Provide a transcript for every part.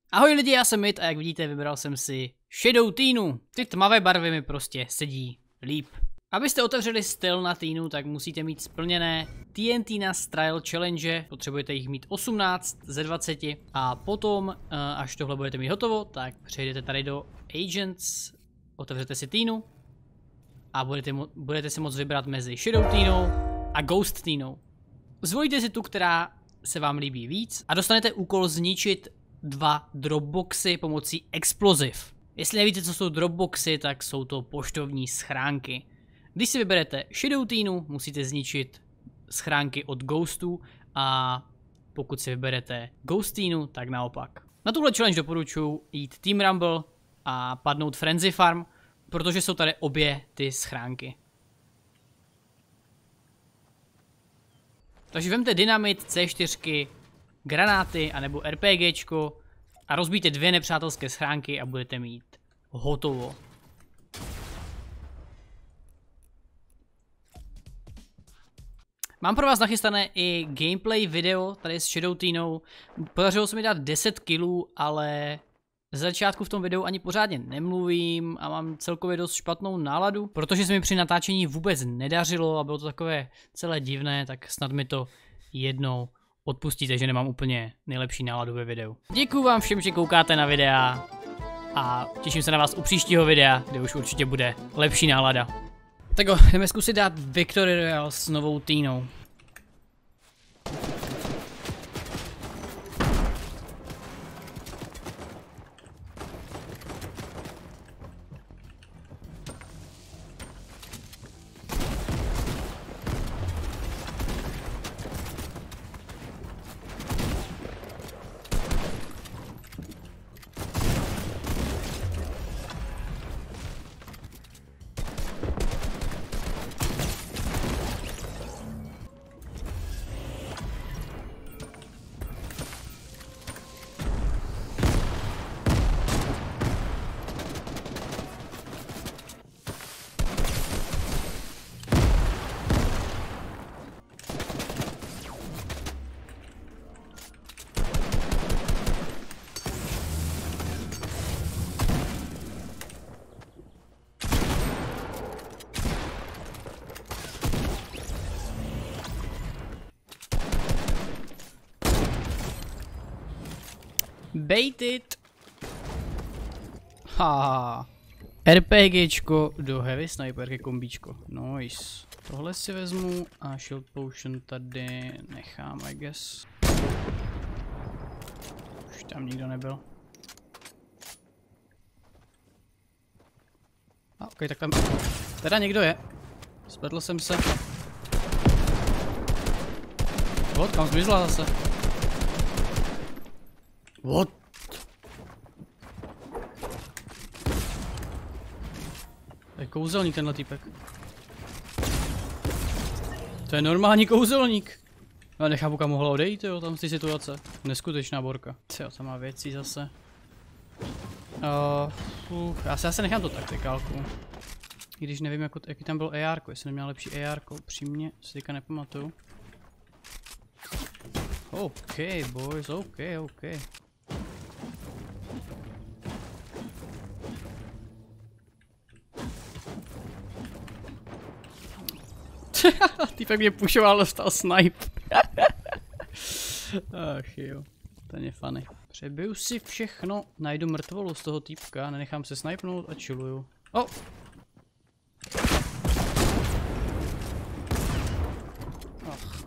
Ahoj lidi, já jsem Mid a jak vidíte, vybral jsem si Shadow Teenu. Ty tmavé barvy mi prostě sedí líp. Abyste otevřeli styl na Teenu, tak musíte mít splněné TNT na Trial Challenge, potřebujete jich mít 18 ze 20 a potom, až tohle budete mít hotovo, tak přejdete tady do Agents, otevřete si Teenu a budete si moct vybrat mezi Shadow Teenou a Ghost Teenou. Zvolíte si tu, která se vám líbí víc a dostanete úkol zničit 2 dropboxy pomocí exploziv. Jestli nevíte, co jsou dropboxy, tak jsou to poštovní schránky. Když si vyberete Shadow Teenu, musíte zničit schránky od Ghostů a pokud si vyberete Ghost Teenu, tak naopak. Na tuhle challenge doporučuji jít Team Rumble a padnout Frenzy Farm, protože jsou tady obě ty schránky. Takže vemte dynamit, C4, granáty anebo RPGčko a rozbijte 2 nepřátelské schránky a budete mít hotovo. Mám pro vás nachystané i gameplay video tady s Shadow Teenou. Podařilo se mi dát 10 kilů, ale z začátku v tom videu ani pořádně nemluvím a mám celkově dost špatnou náladu, protože se mi při natáčení vůbec nedařilo a bylo to takové celé divné, tak snad mi to jednou odpustíte, že nemám úplně nejlepší náladu ve videu. Děkuju vám všem, že koukáte na videa a těším se na vás u příštího videa, kde už určitě bude lepší nálada. Tak jo, jdeme zkusit dát Victory Royale s novou Teenou. Baited. Ha. RPGčko do heavy sniperky kombíčko. Nice. Tohle si vezmu a shield potion tady nechám, I guess. Už tam nikdo nebyl. A ok, tak tam teda někdo je. Spletl jsem se. What? Kam zmizla zase? What? To je kouzelník tenhle týpek. To je normální kouzelník. Já nechápu, kam mohla odejít, jo, tam z té situace. Neskutečná borka. Jo, tam má věcí zase. Já si asi nechám to taktikálku. I když nevím, jaký tam byl AR, jestli neměl lepší AR, upřímně si teďka nepamatuju. OK, boys, OK. Týpek mě pušoval, dostal snipe. Ach jo, ten je funny. Přebiju si všechno, najdu mrtvolu z toho týpka, nenechám se snipnout a chilluju. Oh. Ach.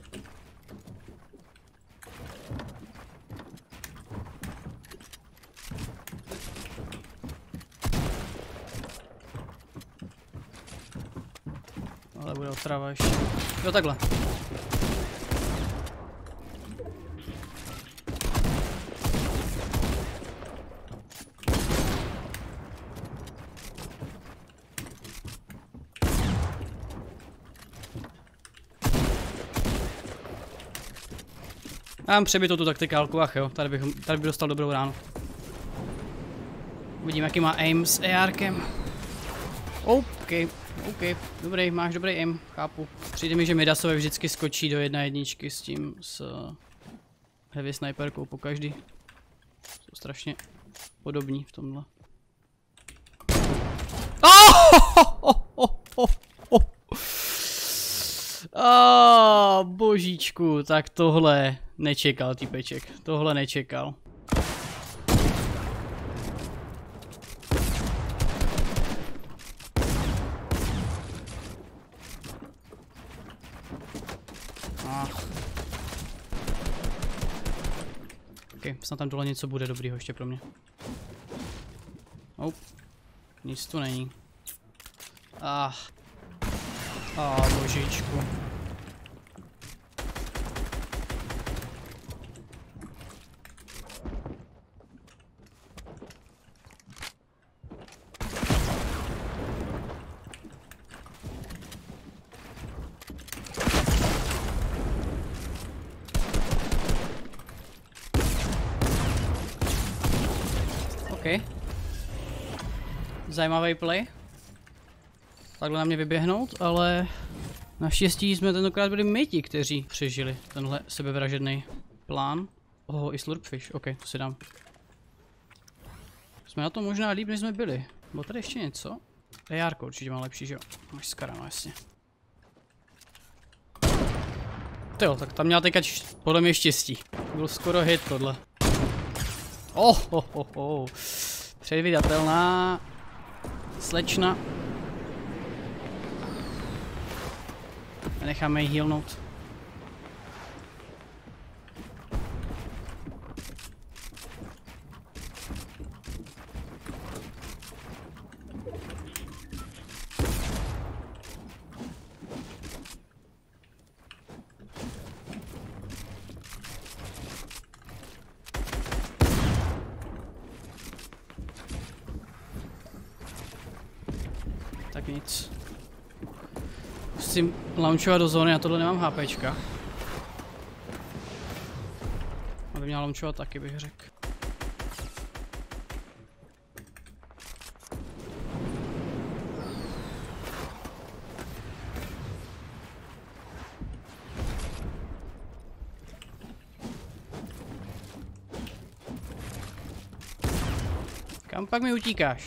Ale bude otrava ještě. Jo, takhle. Já mám přebitou tu taktikálku, ach jo, tady bych dostal dobrou ránu. Uvidím, jaký má aim s ARkem. OK, dobrý, máš dobrý aim, chápu. Přijde mi, že Midasové vždycky skočí do 1-1 s tím, s heavy sniperkou pokaždý. Jsou strašně podobní v tomhle. Božíčku, tak tohle nečekal týpeček, tohle nečekal. Ok, snad tam dole něco bude dobrýho ještě pro mě. Nic tu není. Božičku. OK. Zajímavý play. Takhle na mě vyběhnout, ale naštěstí jsme tentokrát byli my ti, kteří přežili tenhle sebevražedný plán. I slurpfish, OK, to si dám. Jsme na to možná líp, než jsme byli. Bylo tady ještě něco? AR určitě má lepší, že jo? Máš skara, no jasně. Tyjo, tak tam měla teďka podle mě štěstí. Byl skoro hit tohle. Předvídatelná slečna. Necháme ji healnout. Tak nic. Musím launchovat do zóny, na tohle nemám HPčka. Aby měla launchovat taky, bych řekl. Kam pak mi utíkáš?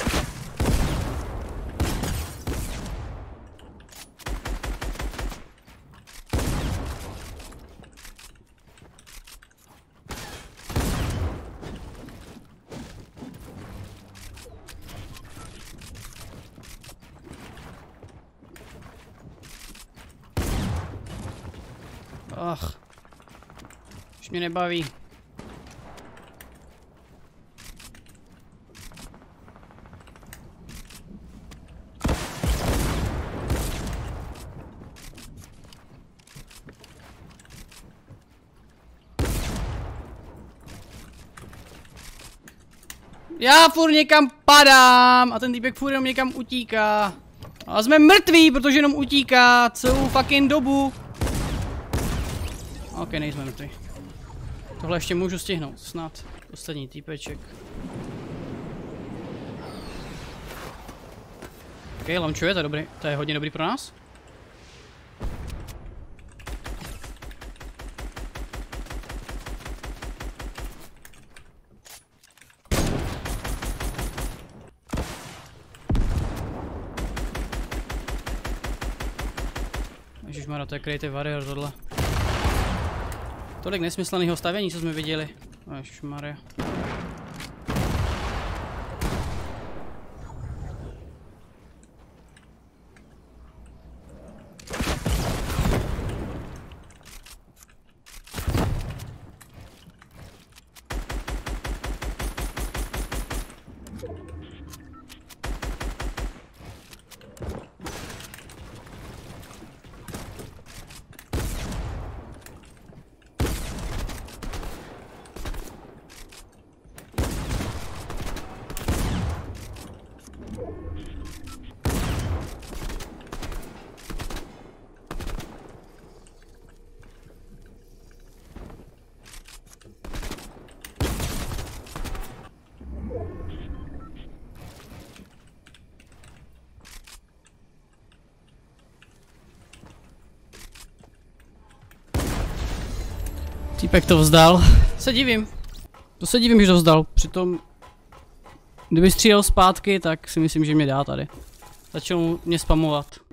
Už mě nebaví. Já furt někam padám a ten týpek furt jenom někam utíká. A jsme mrtví, protože jenom utíká celou fucking dobu. OK, nejsme mrtví. Tohle ještě můžu stihnout, snad. Poslední týpeček. OK, launchuje, to je dobrý. To je hodně dobrý pro nás. Ježišmarja, to je Creative Warrior tohle. Tolik nesmyslného stavění, co jsme viděli. Ježišmarja. Týpek to vzdal. Se divím. To se divím, že to vzdal, přitom kdyby střílel zpátky, tak si myslím, že mě dá tady. Začal mě spamovat.